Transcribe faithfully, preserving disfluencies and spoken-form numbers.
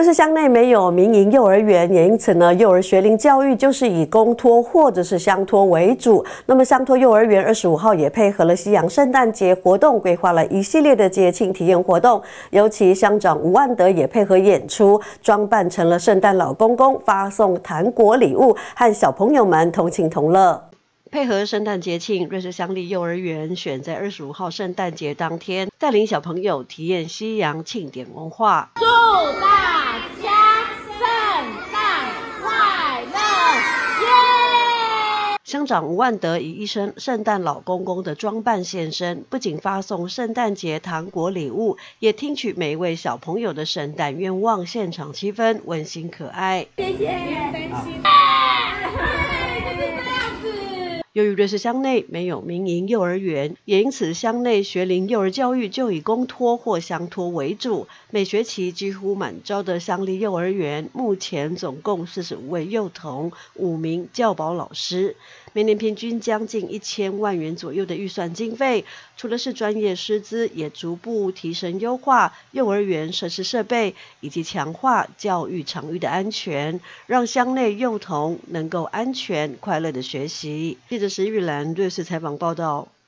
瑞士乡内没有民营幼儿园，也因此呢，幼儿学龄教育就是以公托或者是乡托为主。那么乡托幼儿园二十五号也配合了西洋圣诞节活动，规划了一系列的节庆体验活动。尤其乡长吴万德也配合演出，装扮成了圣诞老公公，发送糖果礼物，和小朋友们同情同乐。配合圣诞节庆，瑞士乡立幼儿园选在二十五号圣诞节当天，带领小朋友体验西洋庆典文化。 祝大家圣诞快乐！耶！ 乡长吴万德以一身圣诞老公公的装扮现身，不仅发送圣诞节糖果礼物，也听取每一位小朋友的圣诞愿望，现场气氛温馨可爱。 谢谢。 由于瑞士乡内没有民营幼儿园，也因此乡内学龄幼儿教育就以公托或乡托为主。每学期几乎满招的乡立幼儿园，目前总共四十五位幼童，五名教保老师，每年平均将近一千万元左右的预算经费。除了是专业师资，也逐步提升优化幼儿园设施设备，以及强化教育场域的安全，让乡内幼童能够安全快乐的学习。记者石玉兰瑞士采访报道。